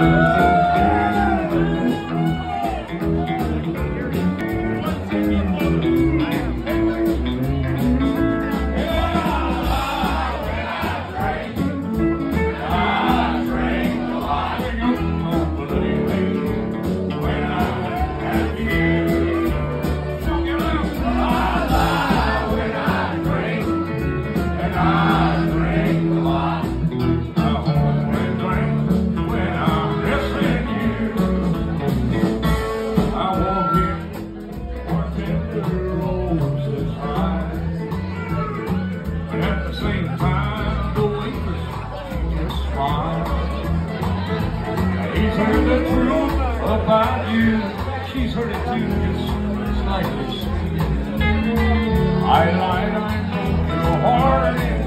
He's heard the truth about you. She's heard it too, just like this. I lied, I broke your heart.